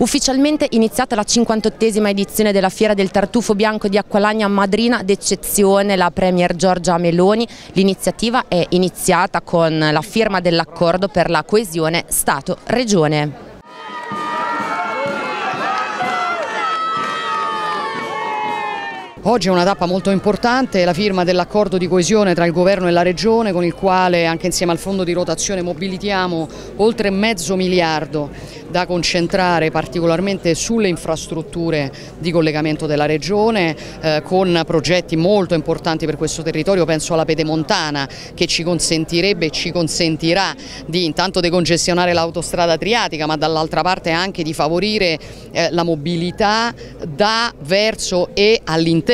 Ufficialmente iniziata la 58esima edizione della Fiera del Tartufo Bianco di Acqualagna, madrina d'eccezione la Premier Giorgia Meloni. L'iniziativa è iniziata con la firma dell'accordo per la coesione Stato-Regione. Oggi è una tappa molto importante, la firma dell'accordo di coesione tra il Governo e la Regione, con il quale anche insieme al fondo di rotazione mobilitiamo oltre $0,5 miliardi da concentrare particolarmente sulle infrastrutture di collegamento della Regione, con progetti molto importanti per questo territorio. Penso alla Pedemontana, che ci consentirebbe e ci consentirà di intanto decongestionare l'autostrada adriatica, ma dall'altra parte anche di favorire la mobilità da, verso e all'interno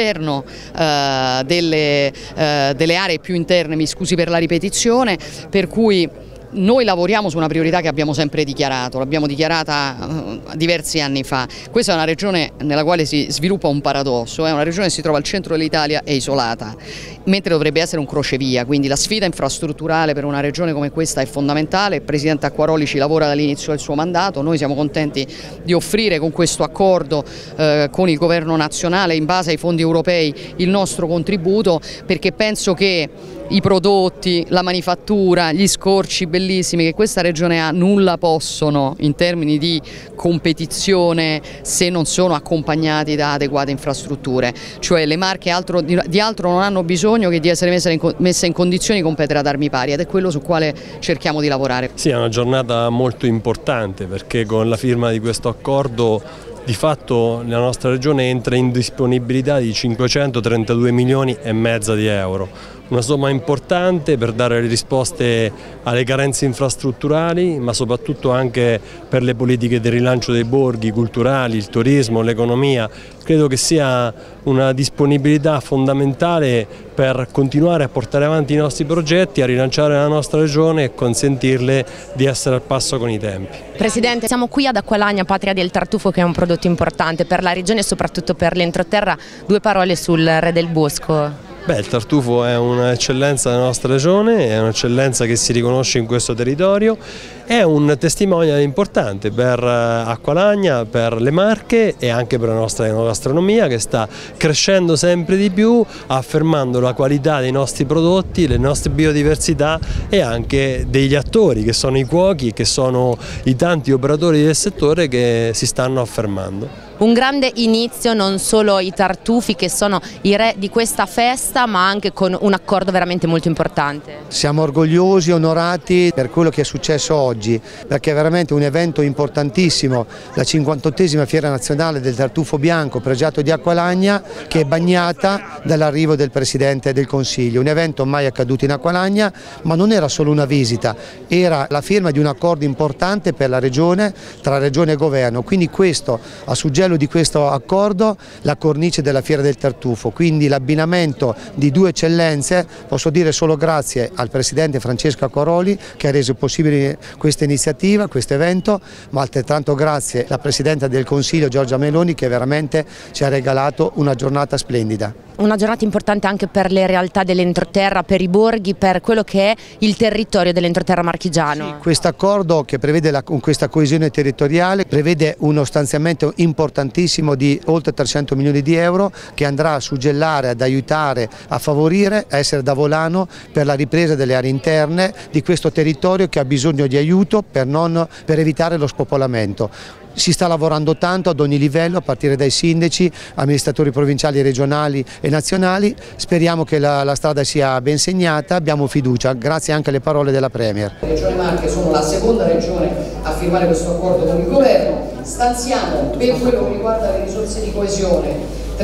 delle aree più interne, mi scusi per la ripetizione, per cui noi lavoriamo su una priorità che abbiamo sempre dichiarato, l'abbiamo dichiarata diversi anni fa. Questa è una regione nella quale si sviluppa un paradosso, è una regione che si trova al centro dell'Italia e isolata, mentre dovrebbe essere un crocevia, quindi la sfida infrastrutturale per una regione come questa è fondamentale. Il Presidente Acquaroli ci lavora dall'inizio del suo mandato, noi siamo contenti di offrire con questo accordo con il Governo nazionale, in base ai fondi europei, il nostro contributo, perché penso che i prodotti, la manifattura, gli scorci bellissimi che questa regione ha nulla possono in termini di competizione se non sono accompagnati da adeguate infrastrutture, cioè le Marche di altro non hanno bisogno che di essere messe in condizioni di competere ad armi pari, ed è quello su quale cerchiamo di lavorare. Sì, è una giornata molto importante perché con la firma di questo accordo di fatto la nostra regione entra in disponibilità di 532,5 milioni di euro. Una somma importante per dare le risposte alle carenze infrastrutturali, ma soprattutto anche per le politiche del rilancio dei borghi culturali, il turismo, l'economia. Credo che sia una disponibilità fondamentale per continuare a portare avanti i nostri progetti, a rilanciare la nostra regione e consentirle di essere al passo con i tempi. Presidente, siamo qui ad Acqualagna, patria del tartufo, che è un prodotto importante per la regione e soprattutto per l'entroterra. Due parole sul Re del Bosco. Il tartufo è un'eccellenza della nostra regione, è un'eccellenza che si riconosce in questo territorio, è un testimonial importante per Acqualagna, per le Marche e anche per la nostra enogastronomia, che sta crescendo sempre di più, affermando la qualità dei nostri prodotti, le nostre biodiversità e anche degli attori che sono i cuochi, che sono i tanti operatori del settore che si stanno affermando. Un grande inizio, non solo i tartufi che sono i re di questa festa, ma anche con un accordo veramente molto importante. Siamo orgogliosi, onorati per quello che è successo oggi, perché è veramente un evento importantissimo, la 58esima Fiera Nazionale del Tartufo Bianco pregiato di Acqualagna, che è bagnata dall'arrivo del Presidente del Consiglio. Un evento mai accaduto in Acqualagna, ma non era solo una visita, era la firma di un accordo importante per la regione, tra regione e governo, quindi questo a suggello di questo accordo la cornice della Fiera del Tartufo, quindi l'abbinamento di due eccellenze. Posso dire solo grazie al Presidente Francesco Acquaroli che ha reso possibile questa iniziativa, questo evento, ma altrettanto grazie alla Presidente del Consiglio Giorgia Meloni, che veramente ci ha regalato una giornata splendida. Una giornata importante anche per le realtà dell'entroterra, per i borghi, per quello che è il territorio dell'entroterra marchigiano. Sì, questo accordo che prevede questa coesione territoriale prevede uno stanziamento importantissimo di oltre 300 milioni di euro che andrà a suggellare, ad aiutare, a favorire, a essere da volano per la ripresa delle aree interne di questo territorio che ha bisogno di aiuto per evitare lo spopolamento. Si sta lavorando tanto ad ogni livello, a partire dai sindaci, amministratori provinciali, regionali e nazionali. Speriamo che la strada sia ben segnata, abbiamo fiducia, grazie anche alle parole della Premier. Le Regioni Marche sono la seconda regione a firmare questo accordo con il Governo. Stanziamo per quello che riguarda le risorse di coesione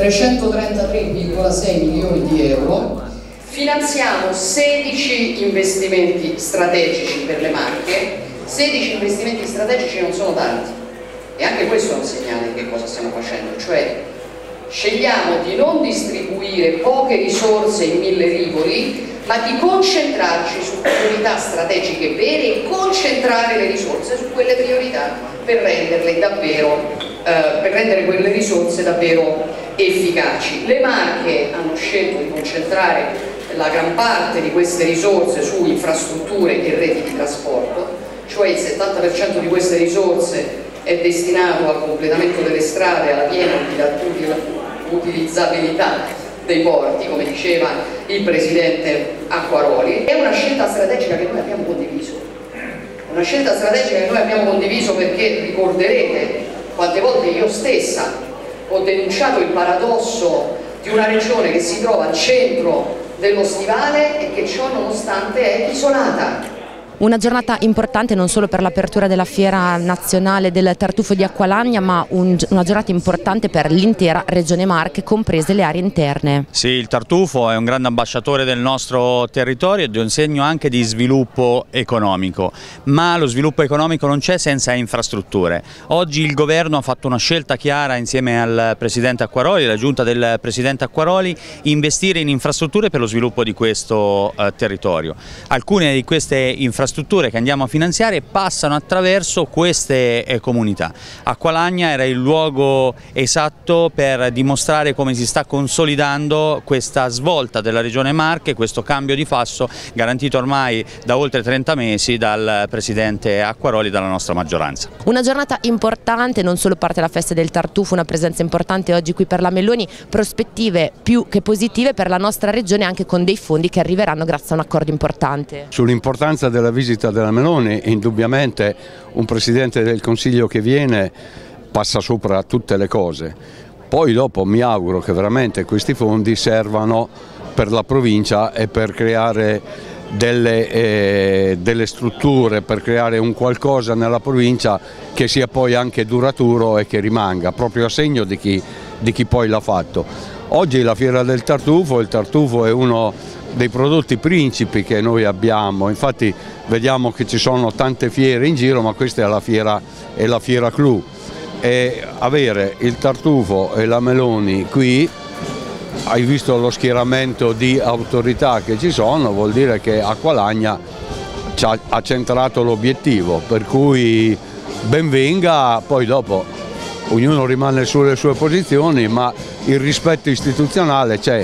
333,6 milioni di euro. Finanziamo 16 investimenti strategici per le Marche. 16 investimenti strategici non sono tanti. E anche questo è un segnale di che cosa stiamo facendo, cioè scegliamo di non distribuire poche risorse in 1000 rivoli, ma di concentrarci su priorità strategiche vere e concentrare le risorse su quelle priorità per rendere quelle risorse davvero efficaci. Le Marche hanno scelto di concentrare la gran parte di queste risorse su infrastrutture e reti di trasporto, cioè il 70% di queste risorse è destinato al completamento delle strade, alla piena utilizzabilità dei porti, come diceva il Presidente Acquaroli. È una scelta strategica che noi abbiamo condiviso, una scelta strategica che noi abbiamo condiviso perché ricorderete quante volte io stessa ho denunciato il paradosso di una regione che si trova al centro dello stivale e che ciò nonostante è isolata. Una giornata importante non solo per l'apertura della fiera nazionale del tartufo di Acqualagna, ma una giornata importante per l'intera Regione Marche, comprese le aree interne. Sì, il tartufo è un grande ambasciatore del nostro territorio ed è un segno anche di sviluppo economico, ma lo sviluppo economico non c'è senza infrastrutture. Oggi il governo ha fatto una scelta chiara insieme al Presidente Acquaroli, alla giunta del Presidente Acquaroli, investire in infrastrutture per lo sviluppo di questo territorio. Alcune di queste infrastrutture che andiamo a finanziare passano attraverso queste comunità. Acqualagna era il luogo esatto per dimostrare come si sta consolidando questa svolta della Regione Marche, questo cambio di passo garantito ormai da oltre 30 mesi dal Presidente Acquaroli e dalla nostra maggioranza. Una giornata importante, non solo parte la festa del tartufo, una presenza importante oggi qui per la Meloni, prospettive più che positive per la nostra regione anche con dei fondi che arriveranno grazie a un accordo importante. Sull'importanza della visita della Meloni, indubbiamente un Presidente del Consiglio che viene passa sopra tutte le cose. Poi dopo mi auguro che veramente questi fondi servano per la provincia e per creare delle strutture, per creare un qualcosa nella provincia che sia poi anche duraturo e che rimanga, proprio a segno di chi poi l'ha fatto. Oggi la fiera del tartufo, il tartufo è uno dei prodotti principi che noi abbiamo, infatti vediamo che ci sono tante fiere in giro, ma questa è la fiera clou, e avere il tartufo e la Meloni qui, hai visto lo schieramento di autorità che ci sono, vuol dire che Acqualagna ha centrato l'obiettivo, per cui ben venga, poi dopo ognuno rimane sulle sue posizioni, ma il rispetto istituzionale c'è.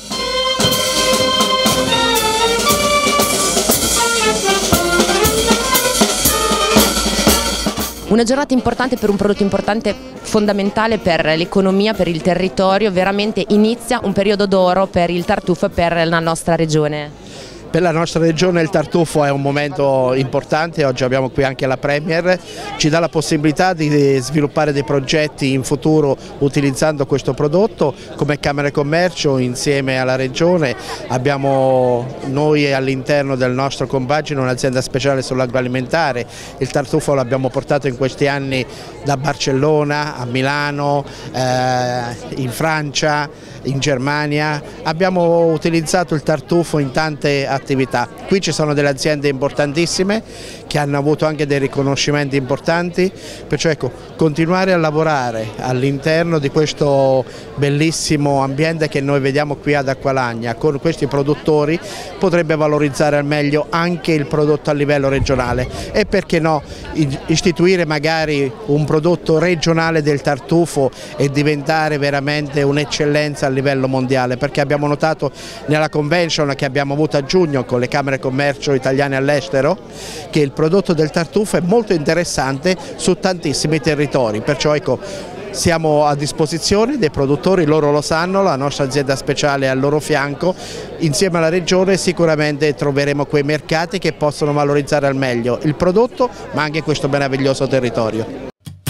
Una giornata importante per un prodotto importante, fondamentale per l'economia, per il territorio, veramente inizia un periodo d'oro per il tartufo e per la nostra regione. Per la nostra regione il tartufo è un momento importante, oggi abbiamo qui anche la Premier, ci dà la possibilità di sviluppare dei progetti in futuro utilizzando questo prodotto. Come Camera e Commercio insieme alla regione abbiamo noi all'interno del nostro compagine un'azienda speciale sull'agroalimentare. Il tartufo l'abbiamo portato in questi anni da Barcellona a Milano, in Francia, in Germania, abbiamo utilizzato il tartufo in tante attività. Qui ci sono delle aziende importantissime che hanno avuto anche dei riconoscimenti importanti, perciò ecco, continuare a lavorare all'interno di questo bellissimo ambiente che noi vediamo qui ad Acqualagna con questi produttori potrebbe valorizzare al meglio anche il prodotto a livello regionale e perché no istituire magari un prodotto regionale del tartufo e diventare veramente un'eccellenza a livello mondiale, perché abbiamo notato nella convention che abbiamo avuto a giugno con le Camere Commercio italiane all'estero che il prodotto del tartufo è molto interessante su tantissimi territori, perciò ecco siamo a disposizione dei produttori, loro lo sanno, la nostra azienda speciale è al loro fianco, insieme alla regione sicuramente troveremo quei mercati che possono valorizzare al meglio il prodotto ma anche questo meraviglioso territorio.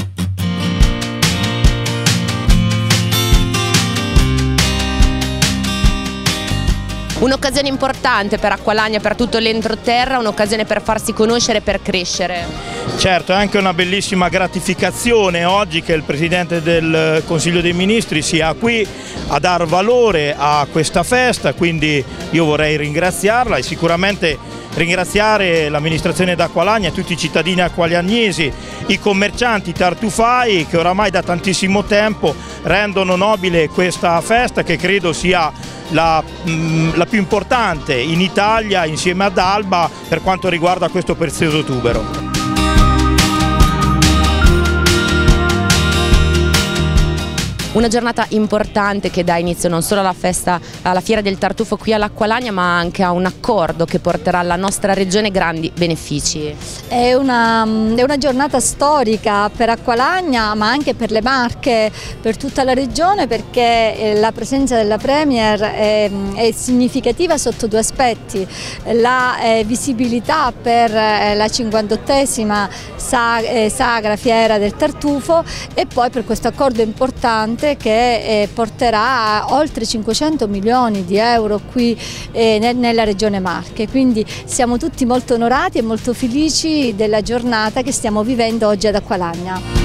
Un'occasione importante per Acqualagna, per tutto l'entroterra, un'occasione per farsi conoscere e per crescere. Certo, è anche una bellissima gratificazione oggi che il Presidente del Consiglio dei Ministri sia qui a dar valore a questa festa, quindi io vorrei ringraziarla e sicuramente ringraziare l'amministrazione d'Acqualagna e tutti i cittadini acqualagnesi, i commercianti, i tartufai che oramai da tantissimo tempo rendono nobile questa festa che credo sia la più importante in Italia insieme ad Alba per quanto riguarda questo prezioso tubero. Una giornata importante che dà inizio non solo alla Fiera del Tartufo qui all'Acqualagna, ma anche a un accordo che porterà alla nostra regione grandi benefici. È una giornata storica per Acqualagna, ma anche per le Marche, per tutta la regione, perché la presenza della Premier è significativa sotto due aspetti: la visibilità per la 58esima Sagra Fiera del Tartufo, e poi per questo accordo importante che porterà oltre 500 milioni di euro qui nella regione Marche. Quindi siamo tutti molto onorati e molto felici della giornata che stiamo vivendo oggi ad Acqualagna.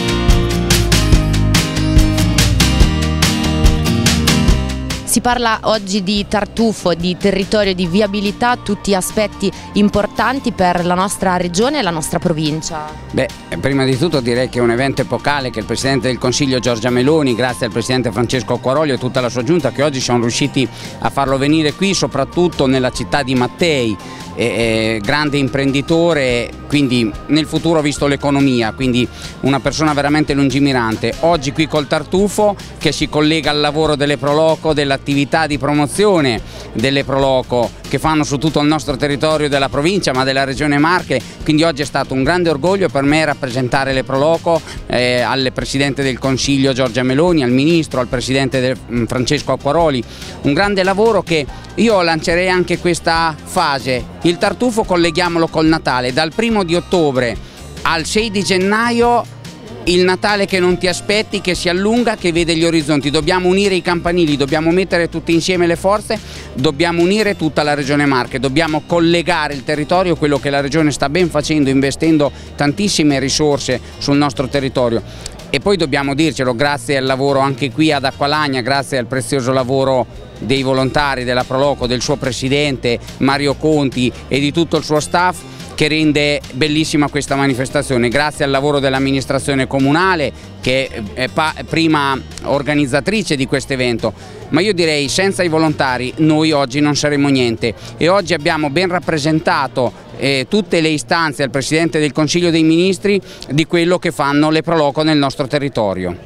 Si parla oggi di tartufo, di territorio, di viabilità, tutti aspetti importanti per la nostra regione e la nostra provincia. Beh, prima di tutto direi che è un evento epocale che il Presidente del Consiglio Giorgia Meloni, grazie al Presidente Francesco Acquaroli e tutta la sua giunta, che oggi sono riusciti a farlo venire qui, soprattutto nella città di Mattei. Grande imprenditore, quindi nel futuro ha visto l'economia, quindi una persona veramente lungimirante. Oggi qui col Tartufo, che si collega al lavoro delle Proloco, dell'attività di promozione delle Proloco che fanno su tutto il nostro territorio della provincia ma della regione Marche, quindi oggi è stato un grande orgoglio per me rappresentare le Proloco al Presidente del Consiglio Giorgia Meloni, al Ministro, al Presidente Francesco Acquaroli. Un grande lavoro che io lancerei anche questa fase. Il Tartufo colleghiamolo col Natale, dal 1° di ottobre al 6 di gennaio il Natale che non ti aspetti, che si allunga, che vede gli orizzonti. Dobbiamo unire i campanili, dobbiamo mettere tutti insieme le forze, dobbiamo unire tutta la regione Marche, dobbiamo collegare il territorio, quello che la regione sta ben facendo, investendo tantissime risorse sul nostro territorio. E poi dobbiamo dircelo, grazie al lavoro anche qui ad Acqualagna, grazie al prezioso lavoro dei volontari della Proloco, del suo presidente Mario Conti e di tutto il suo staff, che rende bellissima questa manifestazione, grazie al lavoro dell'amministrazione comunale che è prima organizzatrice di questo evento. Ma io direi, senza i volontari noi oggi non saremmo niente, e oggi abbiamo ben rappresentato tutte le istanze al Presidente del Consiglio dei Ministri di quello che fanno le Proloco nel nostro territorio.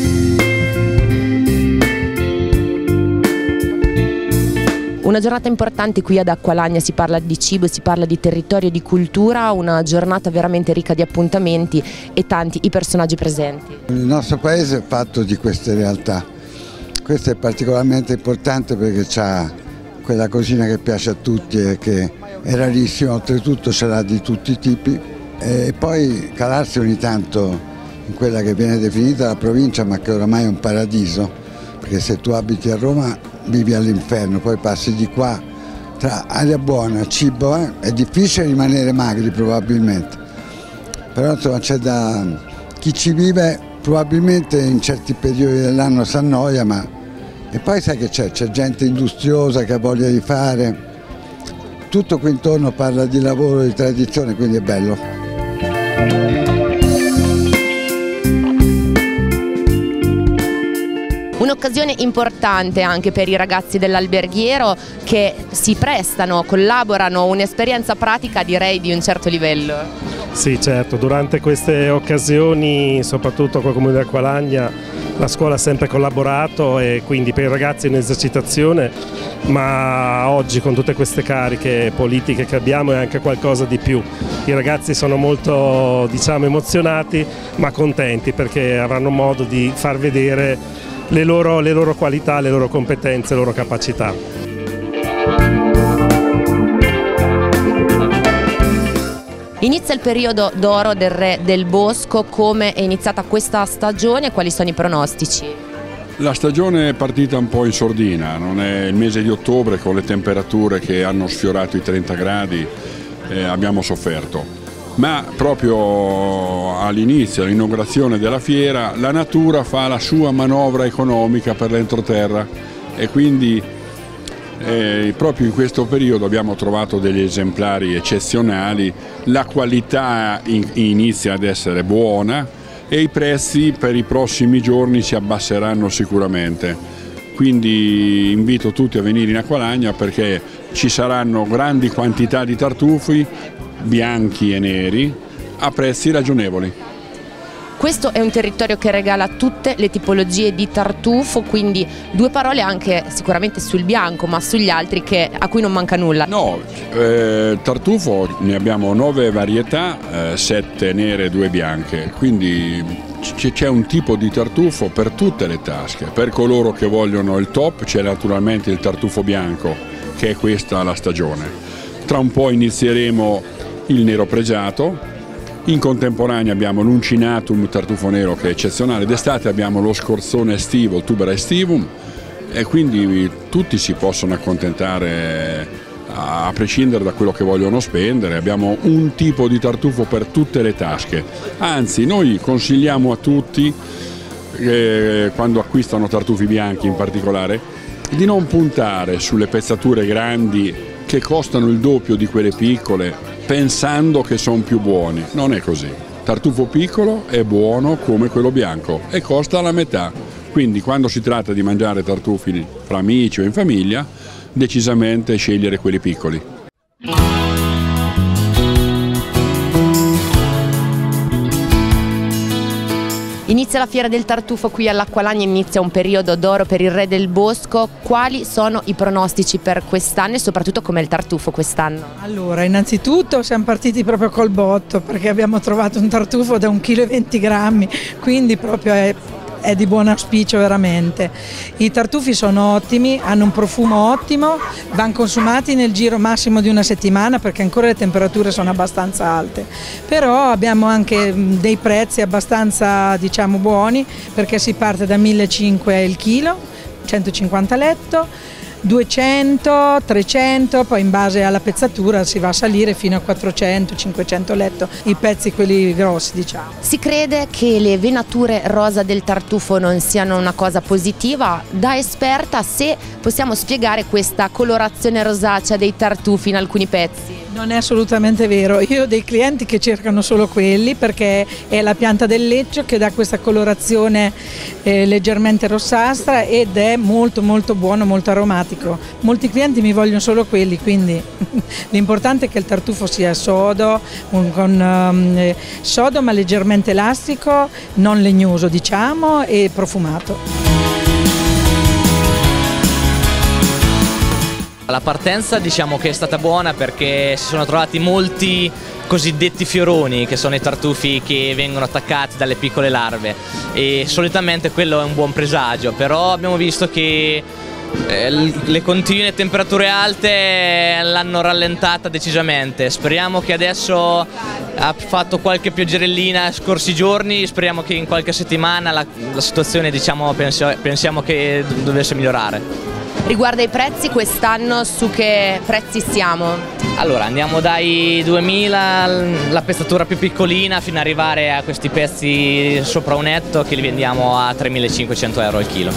Una giornata importante qui ad Acqualagna, si parla di cibo, si parla di territorio, di cultura, una giornata veramente ricca di appuntamenti e tanti i personaggi presenti. Il nostro paese è fatto di queste realtà, questo è particolarmente importante perché c'ha quella cosina che piace a tutti e che è rarissima, oltretutto ce l'ha di tutti i tipi, e poi calarsi ogni tanto in quella che viene definita la provincia ma che oramai è un paradiso, perché se tu abiti a Roma vivi all'inferno, poi passi di qua tra aria buona, cibo, è difficile rimanere magri probabilmente, però insomma c'è da chi ci vive probabilmente in certi periodi dell'anno si annoia, ma e poi sai che c'è gente industriosa che ha voglia di fare, tutto qui intorno parla di lavoro, di tradizione, quindi è bello. Un'occasione importante anche per i ragazzi dell'alberghiero che si prestano, collaborano, un'esperienza pratica direi di un certo livello. Sì, certo, durante queste occasioni, soprattutto con il Comune di Acqualagna, la scuola ha sempre collaborato e quindi per i ragazzi è un'esercitazione, ma oggi con tutte queste cariche politiche che abbiamo è anche qualcosa di più. I ragazzi sono molto, diciamo, emozionati ma contenti perché avranno modo di far vedere le loro qualità, le loro competenze, le loro capacità. Inizia il periodo d'oro del Re del Bosco, come è iniziata questa stagione e quali sono i pronostici? La stagione è partita un po' in sordina, non è il mese di ottobre con le temperature che hanno sfiorato i 30 gradi, abbiamo sofferto. Ma proprio all'inizio, all'inaugurazione della fiera, la natura fa la sua manovra economica per l'entroterra e quindi proprio in questo periodo abbiamo trovato degli esemplari eccezionali, la qualità inizia ad essere buona e i prezzi per i prossimi giorni si abbasseranno sicuramente. Quindi invito tutti a venire in Acqualagna perché ci saranno grandi quantità di tartufi bianchi e neri a prezzi ragionevoli. Questo è un territorio che regala tutte le tipologie di tartufo, quindi due parole anche sicuramente sul bianco, ma sugli altri a cui non manca nulla. No, tartufo ne abbiamo 9 varietà, 7 nere e 2 bianche, quindi c'è un tipo di tartufo per tutte le tasche. Per coloro che vogliono il top c'è naturalmente il tartufo bianco, che è questa la stagione. Tra un po' inizieremo il nero pregiato. In contemporanea abbiamo l'uncinatum tartufo nero, che è eccezionale. D'estate abbiamo lo scorzone estivo, il tubera estivum, e quindi tutti si possono accontentare a prescindere da quello che vogliono spendere. Abbiamo un tipo di tartufo per tutte le tasche, anzi noi consigliamo a tutti, quando acquistano tartufi bianchi in particolare, di non puntare sulle pezzature grandi che costano il doppio di quelle piccole pensando che sono più buoni. Non è così. Tartufo piccolo è buono come quello bianco e costa la metà, quindi quando si tratta di mangiare tartufi fra amici o in famiglia, decisamente scegliere quelli piccoli. Inizia la fiera del tartufo qui all'Acqualagna, inizia un periodo d'oro per il re del bosco. Quali sono i pronostici per quest'anno e soprattutto com'è il tartufo quest'anno? Allora, innanzitutto siamo partiti proprio col botto, perché abbiamo trovato un tartufo da 1,20 kg, quindi proprio è di buon auspicio veramente. I tartufi sono ottimi, hanno un profumo ottimo, vanno consumati nel giro massimo di una settimana perché ancora le temperature sono abbastanza alte, però abbiamo anche dei prezzi abbastanza, diciamo, buoni, perché si parte da 1.500 il chilo, 150 letto, 200, 300, poi in base alla pezzatura si va a salire fino a 400, 500 letto, i pezzi quelli grossi, diciamo. Si crede che le venature rosa del tartufo non siano una cosa positiva? Da esperta, se possiamo spiegare questa colorazione rosacea dei tartufi in alcuni pezzi? Non è assolutamente vero, io ho dei clienti che cercano solo quelli perché è la pianta del leccio che dà questa colorazione leggermente rossastra ed è molto molto buono, molto aromatico. Molti clienti mi vogliono solo quelli, quindi l'importante è che il tartufo sia sodo, sodo ma leggermente elastico, non legnoso diciamo, e profumato. La partenza diciamo che è stata buona perché si sono trovati molti cosiddetti fioroni, che sono i tartufi che vengono attaccati dalle piccole larve, e solitamente quello è un buon presagio, però abbiamo visto che le continue temperature alte l'hanno rallentata decisamente. Speriamo che adesso ha fatto qualche pioggerellina scorsi giorni, speriamo che in qualche settimana la situazione, diciamo, pensiamo che dovesse migliorare. Riguardo ai prezzi, quest'anno su che prezzi siamo? Allora, andiamo dai 2000, la pezzatura più piccolina, fino ad arrivare a questi pezzi sopra un etto che li vendiamo a 3.500 euro al chilo.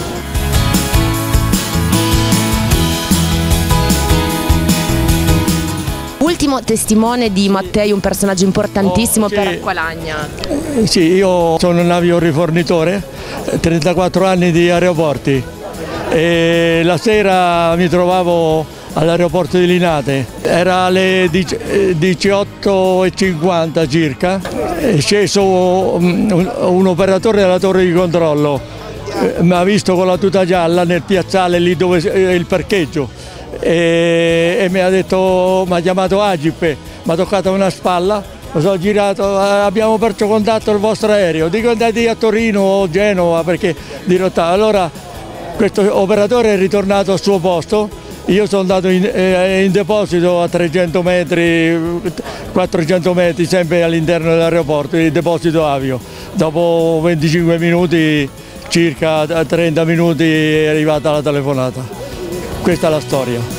Ultimo testimone di Mattei, un personaggio importantissimo per Acqualagna. Sì, io sono un aviorifornitore, 34 anni di aeroporti. E la sera mi trovavo all'aeroporto di Linate, era alle 18:50 circa, è sceso un operatore della torre di controllo, mi ha visto con la tuta gialla nel piazzale lì dove è il parcheggio e mi ha detto, mi ha chiamato Agip, mi ha toccato una spalla, mi sono girato, abbiamo perso contatto il vostro aereo, dico andate a Torino o Genova perché dirottava. Allora questo operatore è ritornato al suo posto, io sono andato in deposito a 300 metri, 400 metri, sempre all'interno dell'aeroporto, il deposito avio. Dopo 25 minuti, circa 30 minuti, è arrivata la telefonata. Questa è la storia.